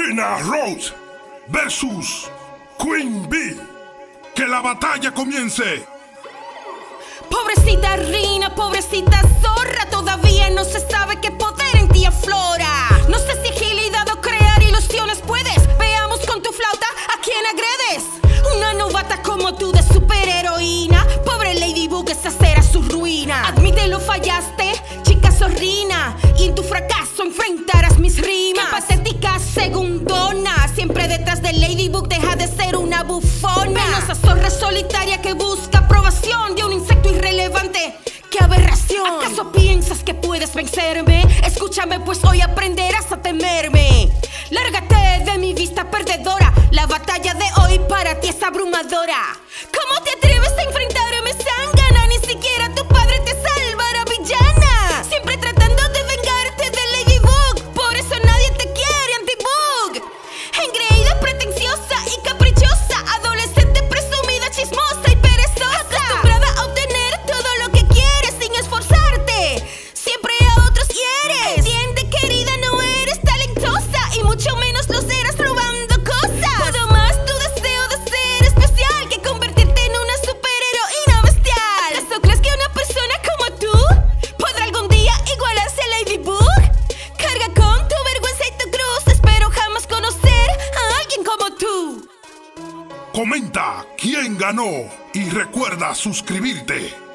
Reina Rose versus Queen Bee. ¡Que la batalla comience! Pobrecita reina, pobrecita zorra, todavía no se sabe qué poder en ti aflora. No sé si agilidad o crear ilusiones puedes. Veamos con tu flauta a quién agredes. Una novata como tú de superheroína. Pobre Ladybug, esa será su ruina. Admítelo, fallaste, chica zorrina, y en tu fracaso enfrentarás mis rimas. Qué patética segundona, siempre detrás de Ladybug, deja de ser una bufona. Penosa zorra solitaria que busca aprobación de un insecto irrelevante. ¡Qué aberración! ¿Acaso piensas que puedes vencerme? Escúchame, pues hoy aprenderás a temerme. Lárgate de mi vista perdedora. La batalla de hoy para ti es abrumadora. ¿Cómo te atreves a enfrentarme, zángana? Ni siquiera tu padre te salvará, villana. Siempre tratando de vengarte de Ladybug. Por eso nadie te quiere, Antibug. Engreída, pretenciosa y caprichosa, adolescente presumida, chismosa y perezosa, acostumbrada a obtener todo lo que quieres sin esforzarte. Siempre a otros hieres. Entiende, querida, no eres talentosa y mucho menos lo serás robando cosas. Puedo más tu deseo de ser especial que convertirte en una superheroína bestial. ¿Acaso crees que una persona como tú podrá algún día igualarse a Ladybug? Carga con tu vergüenza y tu cruz. Espero jamás conocer a alguien como tú. Comenta quién ganó y recuerda suscribirte.